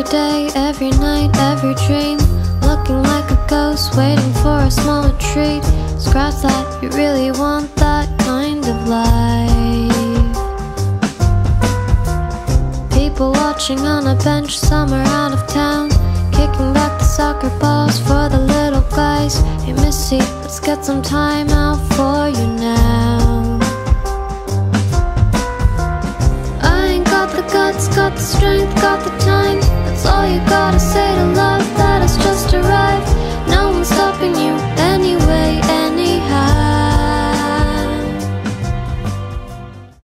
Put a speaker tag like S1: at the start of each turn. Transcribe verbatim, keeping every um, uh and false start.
S1: Every day, every night, every dream, looking like a ghost, waiting for a small retreat. Scratch that, you really want that kind of life. People watching on a bench somewhere out of town, kicking back the soccer balls for the little guys. Hey Missy, let's get some time out for you now. I ain't got the guts, got the strength, got the time. That's all you gotta say.